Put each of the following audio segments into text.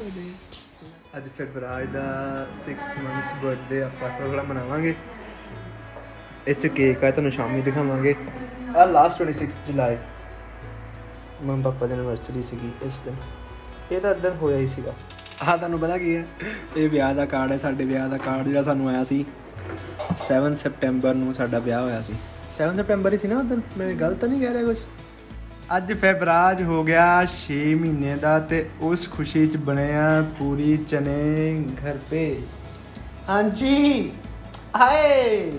ਅੱਜ ਫਿਰਵਰਾਜ ਦਾ 6 ਮੰਥਸ ਬਰਥਡੇ ਆਪਾਂ ਪ੍ਰੋਗਰਾਮ ਮਨਾਵਾਂਗੇ। ਇਹ 'ਚ ਕੇਕ ਆ, ਤੁਹਾਨੂੰ ਸ਼ਾਮੀ ਦਿਖਾਵਾਂਗੇ। ਆ ਲਾਸਟ 26 ਜੁਲਾਈ ਮੰਮਾ ਪਾਪਾ ਦੀ ਐਨਵਰਸਰੀ ਸੀਗੀ ਇਸ ਦਿਨ। ਇਹ ਤਾਂ ਦਿਨ ਹੋਇਆ ਹੀ ਸੀਗਾ। ਆਹ ਤੁਹਾਨੂੰ ਪਤਾ ਕੀ ਹੈ, ਇਹ ਵਿਆਹ ਦਾ ਕਾਰਡ ਹੈ। ਸਾਡੇ ਵਿਆਹ ਦਾ ਕਾਰਡ ਜਿਹੜਾ ਸਾਨੂੰ ਆਇਆ ਸੀ 7 ਸੈਪਟੈਂਬਰ ਨੂੰ ਸਾਡਾ ਵਿਆਹ ਹੋਇਆ ਸੀ। 7 ਸੈਪਟੈਂਬਰ ਹੀ ਸੀ ਨਾ ਉਸ ਦਿਨ, ਮੈਂ ਗਲਤ ਨਹੀਂ ਕਹਿ ਰਿਹਾ ਕੁਛ। ਅੱਜ ਫਿਰਵਰਾਜ ਹੋ ਗਿਆ 6 ਮਹੀਨੇ ਦਾ ਤੇ ਉਸ ਖੁਸ਼ੀ 'ਚ ਬਣਿਆ ਪੂਰੀ ਚਨੇ ਘਰ ਪੇ। ਹਾਂਜੀ ਹਾਏ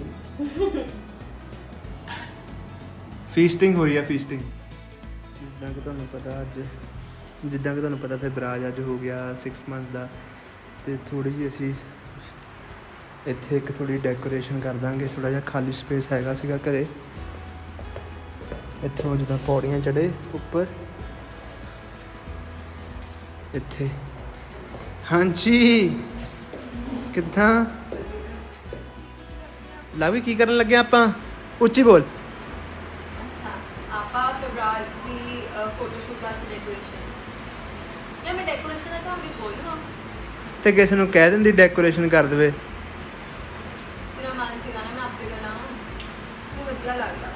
ਫੀਸਟਿੰਗ ਹੋ ਰਹੀ ਹੈ, ਫੀਸਟਿੰਗ। ਜਿੱਦਾਂ ਕਿ ਤੁਹਾਨੂੰ ਪਤਾ ਫਿਰਵਰਾਜ ਅੱਜ ਹੋ ਗਿਆ 6 ਮੰਥ ਦਾ। ਤੇ ਥੋੜ੍ਹੀ ਜਿਹੀ ਅਸੀਂ ਇੱਥੇ ਇੱਕ ਥੋੜ੍ਹੀ ਡੈਕੋਰੇਸ਼ਨ ਕਰ ਦਾਂਗੇ। ਥੋੜ੍ਹਾ ਜਿਹਾ ਖਾਲੀ ਸਪੇਸ ਹੈਗਾ ਸੀਗਾ ਘਰੇ। ਇੱਥੋਂ ਜਿੱਦਾਂ ਪੌੜੀਆਂ ਚੜ੍ਹੇ ਉੱਪਰ ਇੱਥੇ। ਹਾਂਜੀ ਕਿੱਦਾਂ ਲਾਵੀ, ਕੀ ਕਰਨ ਲੱਗੇ ਆਪਾਂ? ਉੱਚੀ ਬੋਲ। ਆਪਾਂ ਫਿਰਵਰਾਜ ਦੀ ਫੋਟੋਸ਼ੂਟ ਵਾਸਤੇ ਡੈਕੋਰੇਸ਼ਨ ਜਾਂ ਮੈਂ ਡੈਕੋਰੇਸ਼ਨ ਦਾ ਕੰਮ ਵੀ ਬੋਲਣਾ ਤੇ ਕਿਸੇ ਨੂੰ ਕਹਿ ਦਿੰਦੀ ਡੈਕੋਰੇਸ਼ਨ ਕਰ ਦੇਵੇ। ਮੇਰਾ ਮਨ ਸੀਗਾ ਨਾ ਮੈਂ ਆਪੇ ਕਰਾਂ, ਉਹ ਵਧੀਆ ਲੱਗਦਾ।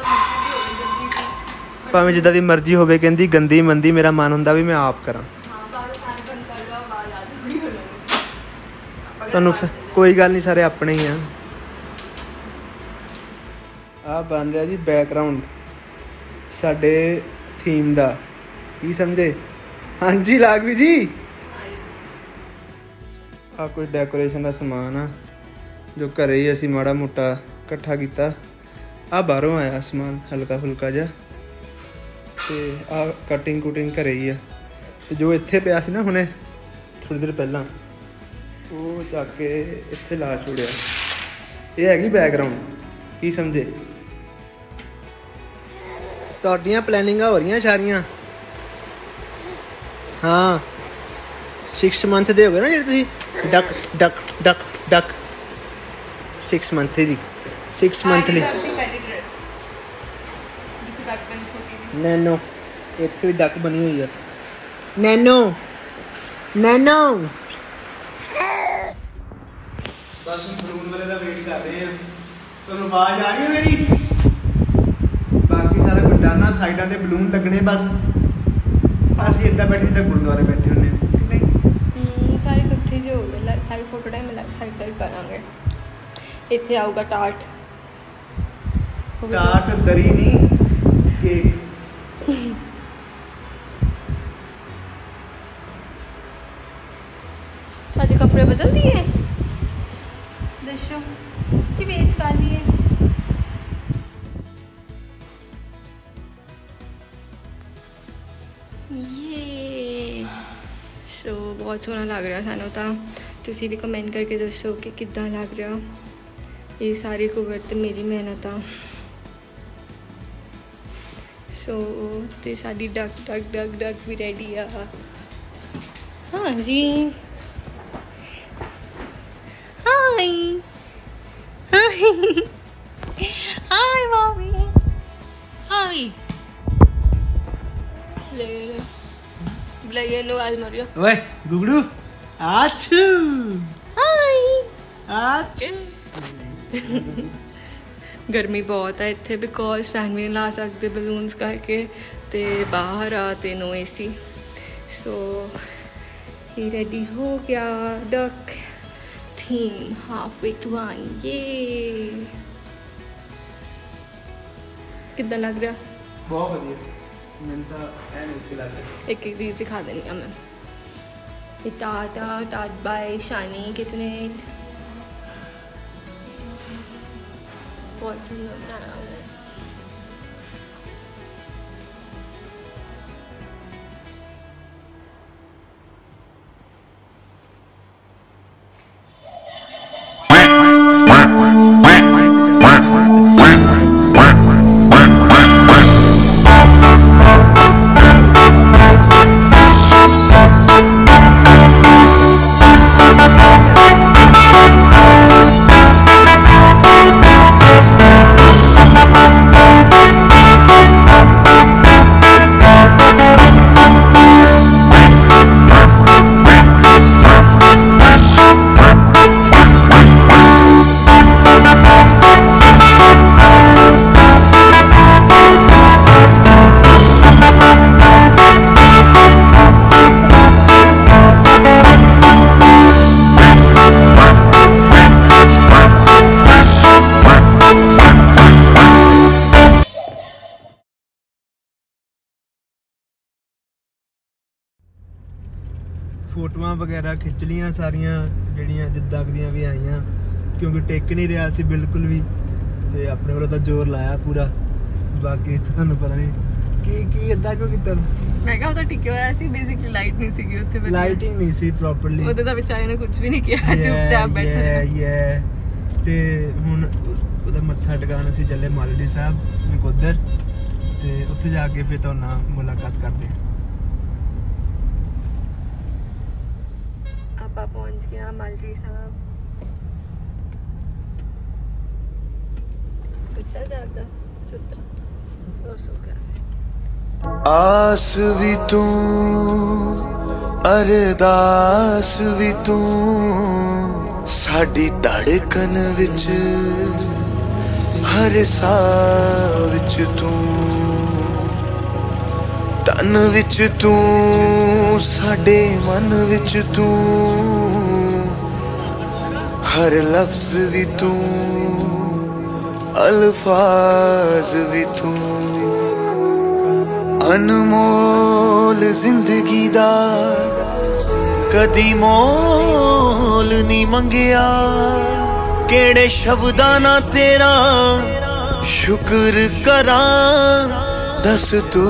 ਭਾਵੇਂ ਜਿੱਦਾਂ ਭਾਵੇਂ ਜਿੱਦਾਂ ਮਰਜ਼ੀ ਹੋਵੇ, ਗੰਦੀ ਦੀ ਮਰਜ਼ੀ ਹੋਵੇ, ਕਹਿੰਦੀ ਗੰਦੀ ਮੰਦੀ, ਮੇਰਾ ਮਨ ਹੁੰਦਾ ਵੀ ਮੈਂ ਆਪ ਕਰਾਂ। ਹਾਂ ਬਾਹਰ ਫੈਨ ਬੰਦ ਕਰ ਲਓ, ਆਵਾਜ਼ ਆ ਜਾਊਗੀ ਉਹਨਾਂ ਤੁਹਾਨੂੰ ਕੋਈ ਗੱਲ ਨਹੀਂ, ਸਾਰੇ ਆਪਣੇ ਹੀ ਆ। ਆਹ ਬਣ ਰਿਹਾ ਜੀ ਬੈਕਗਰਾਉਂਡ ਸਾਡੇ ਥੀਮ ਦਾ, ਕੀ ਸਮਝੇ? ਹਾਂਜੀ ਲਾਗਵੀ ਜੀ। ਆਹ ਕੁਝ ਡੈਕੋਰੇਸ਼ਨ ਦਾ ਸਮਾਨ ਆ ਜੋ ਘਰੇ ਹੀ ਅਸੀਂ ਮਾੜਾ ਮੋਟਾ ਇਕੱਠਾ ਕੀਤਾ। ਆਹ ਬਾਹਰੋਂ ਆਇਆ ਸਮਾਨ ਹਲਕਾ ਫੁਲਕਾ ਜਿਹਾ, ਤੇ ਆਹ ਕਟਿੰਗ ਕੁਟਿੰਗ ਘਰੇ ਹੀ ਆ। ਤੇ ਜੋ ਇੱਥੇ ਪਿਆ ਸੀ ਨਾ ਹੁਣੇ ਥੋੜ੍ਹੀ ਦੇਰ ਪਹਿਲਾਂ, ਉਹ ਚੱਕ ਕੇ ਇੱਥੇ ਲਾ ਛੋੜਿਆ। ਇਹ ਹੈਗੀ ਬੈਕਗਰਾਉਂਡ, ਕੀ ਸਮਝੇ? ਤੁਹਾਡੀਆਂ ਪਲੈਨਿੰਗਾਂ ਹੋ ਰਹੀਆਂ ਸਾਰੀਆਂ। ਹਾਂ 6 ਮੰਥ ਦੇ ਹੋ ਗਏ ਨਾ ਜਿਹੜੇ ਤੁਸੀਂ duck duck duck duck 6 month ਦੀ 6 ਮੰਥਲੀ ਨੈਨੋ। ਇੱਥੇ ਵੀ ਡਕ ਬਣੀ ਹੋਈ ਆ ਨੈਨੋ ਨੈਨੋ। ਬਸ ਬਲੂਨ ਵਾਲੇ ਦਾ ਵੇਟ ਕਰ ਰਹੇ ਆ। ਤੁਹਾਨੂੰ ਆਵਾਜ਼ ਆ ਰਹੀ ਹੈ ਮੇਰੀ? ਬਾਕੀ ਸਾਰਾ ਕੁਝ ਡਾਨਾ, ਸਾਈਡਾਂ ਤੇ ਬਲੂਨ ਲੱਗਣੇ ਬਸ। ਅਸੀਂ ਇੱਦਾਂ ਬੈਠੇ ਜਿੱਦਾਂ ਗੁਰਦੁਆਰੇ ਬੈਠੇ ਹੁੰਦੇ ਸਾਰੇ ਇਕੱਠੇ ਜਿਹੇ ਹੋ ਗਏ। ਸਾਰੀ ਫੋਟੋ ਟਾਈਮ ਸਾਈਡ ਕਰਾਂਗੇ। ਇੱਥੇ ਆਊਗਾ ਟਾਰਟ ਦਰੀ ਨਹੀਂ ਕੇਕ। ਅੱਜ ਕੱਪੜੇ ਬਦਲ ਦਿਏ, ਦੱਸੋ ਕਿ ਵੇਟ ਕਰ ਲਈਏ। ਸੋ ਬਹੁਤ ਸੋਹਣਾ ਲੱਗ ਰਿਹਾ ਸਾਨੂੰ ਤਾਂ। ਤੁਸੀਂ ਵੀ ਕਮੈਂਟ ਕਰਕੇ ਦੱਸੋ ਕਿ ਕਿੱਦਾਂ ਲੱਗ ਰਿਹਾ। ਇਹ ਸਾਰੀ ਕੁਵਰਤ ਮੇਰੀ ਮਿਹਨਤ ਆ। ਸੋ ਤੇ ਸਾਡੀ ਡਕ ਡਕ ਡਕ ਡਕ ਵੀ ਰੈਡੀ ਆ। ਹਾਂਜੀ ਹਾਈ ਹਾਈ ਹਾਈ ਮਾਮੀ ਹਾਈ ਲੈ ਨੂੰ ਆਜ ਮਰਿਓ। ਓਏ ਗੁਗੜੂ ਆਚੂ ਹਾਈ ਆਚੂ। ਗਰਮੀ ਬਹੁਤ ਹੈ ਇੱਥੇ ਬਿਕੋਜ਼ ਫੈਨ ਵੀ ਨਹੀਂ ਲਾ ਸਕਦੇ ਬਲੂਨਸ ਕਰਕੇ, ਤੇ ਬਾਹਰ ਆ ਤੇ ਨੋ AC। ਸੋ ਇਹ ਰੈਡੀ ਹੋ ਗਿਆ duck theme half way to ਆਏਂਗੇ। ਕਿੱਦਾਂ ਲੱਗ ਰਿਹਾ? ਬਹੁਤ ਵਧੀਆ। ਮੈਨੂੰ ਤਾਂ ਐਨ ਉੱਚੀ ਲੱਗ ਰਿਹਾ। ਇੱਕ ਇੱਕ ਚੀਜ਼ ਦਿਖਾ ਦੇਣੀ ਆ ਮੈਂ। ਇਹ ਟਾਟ ਬਾਈ ਸ਼ਾਨੀ ਕਿਚਨੇਟ। ਬਹੁਤ ਸੁੰਦਰ ਬਣਾਇਆ ਹੋਇਆ ਹੈ। फोटोआं वगैरह खिंच लियां सारियां ਜਿਹੜੀਆਂ ਜਿੱਦਾਂ ਦੀਆਂ ਵੀ ਆਈਆਂ ਕਿਉਂਕਿ ਟਿਕ ਨਹੀਂ ਰਿਹਾ ਸੀ ਬਿਲਕੁਲ ਵੀ ਤੇ ਆਪਣੇ ਵੱਲੋਂ ਤਾਂ ਜ਼ੋਰ ਲਾਇਆ ਪੂਰਾ ਬਾਕੀ ਤੁਹਾਨੂੰ ਪਤਾ ਨਹੀਂ ਕੀ ਇਦਾਂ ਕਿਉਂ ਕੀਤਾ ਮੈਂ ਕਿਹਾ ਉਹ ਤਾਂ ਟਿਕਿਆ ਹੋਇਆ ਸੀ ਬੇਸਿਕਲੀ ਲਾਈਟ ਨਹੀਂ ਸੀਗੀ ਉੱਥੇ ਲਾਈਟਿੰਗ ਨਹੀਂ ਸੀ ਪ੍ਰੋਪਰਲੀ ਉਹਦੇ ਤਾਂ ਵਿਚਾਰੇ ਨੇ ਕੁਝ ਵੀ ਨਹੀਂ ਕੀਤਾ ਚੁੱਪਚਾਪ ਬੈਠਾ ਰਿਹਾ ਤੇ ਹੁਣ ਉਹਦਾ ਮੱਥਾ ਟਿਕਾਣ ਅਸੀਂ ਚੱਲੇ ਮਾਲੜੀ ਸਾਹਿਬ ਨਕੋਦਰ ਤੇ ਉੱਥੇ ਜਾ ਕੇ ਫਿਰ ਤੁਹਾਨੂੰ ਨਾਲ ਮੁਲਾਕਾਤ ਕਰਦੇ ਹਾਂ ਆਪਾਂ ਪਹੁੰਚ ਗਏ ਮਾਲੜੀ ਸਾਹਿਬ ਸੁੱਤਾ ਜਾਗਦਾ ਸੁੱਤਾ ਉਹ ਸੋ ਗਿਆ आस भी तू अरदास भी तू साडी धड़कन विच हर साह विच तू तन विच तू साडे मन विच तू हर लफ्ज भी तू अल्फाज भी तू अनमोल जिंदगी दा कदी मोल नहीं मंगिया केड़े शब्दां ना तेरा शुक्र करा दस तू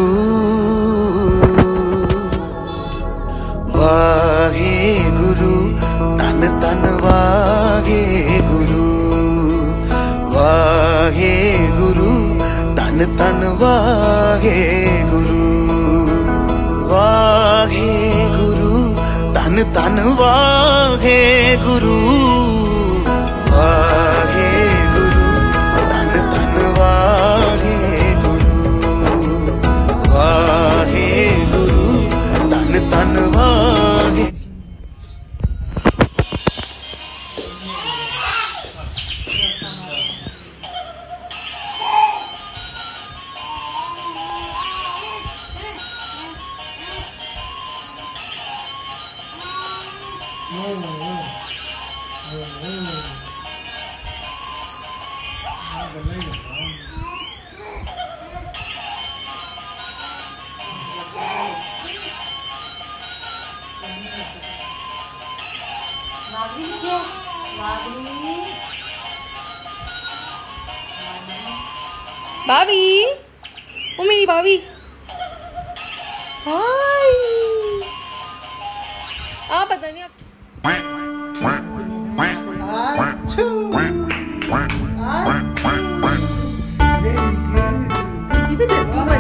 वाहे गुरु तन तन वाहे गुरु वाहे गुरु तन तन वाहे गुरु वाहे गुरु तन तन वाहे गुरु वाहे गुरु तन तन वाहे गुरु वाहे गुरु तन तन वाहे भाभी वो मेरी भाभी हाय आप पता नहीं आप